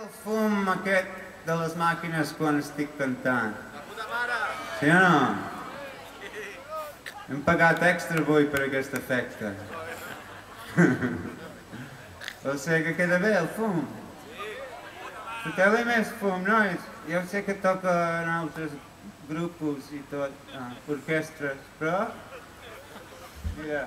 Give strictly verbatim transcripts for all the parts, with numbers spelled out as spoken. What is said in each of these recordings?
el fum aquest de les màquines quan estic cantant? Sí o no? Hem pagat extra avui per aquest efecte. O sigui que queda bé el fum. Foteu-li més fum, nois. Jo sé que toca en altres grups i tot, orquestres, però... Mira.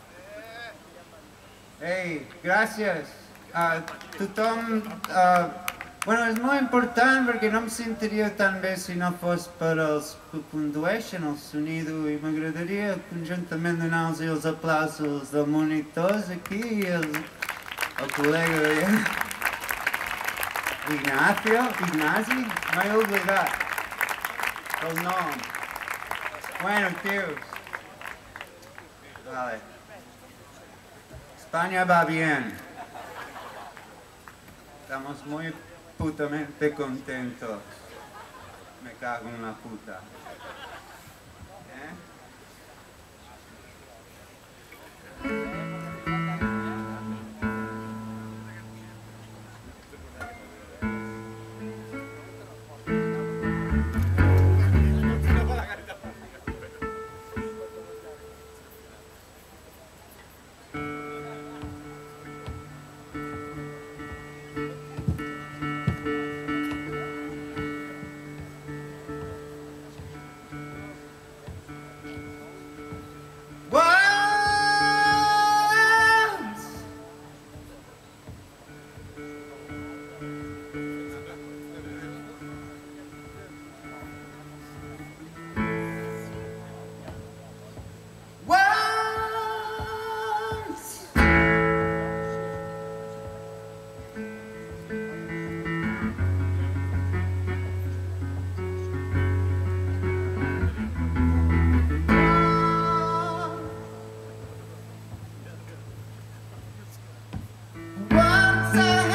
Ei, gràcies. Tothom... Bueno, és molt important perquè no em sentiria tan bé si no fos per als que condueixen el sonido i m'agradaria conjuntament donar-los els aplausos dels monitors aquí i el, el col·lega d'allà. Ignacio, Ignasi, m'he oblidat el nom. Bueno, tios. Vale. España va bien. Estamos muy putamente contentos. Me cago en la puta. ¿Eh? Once I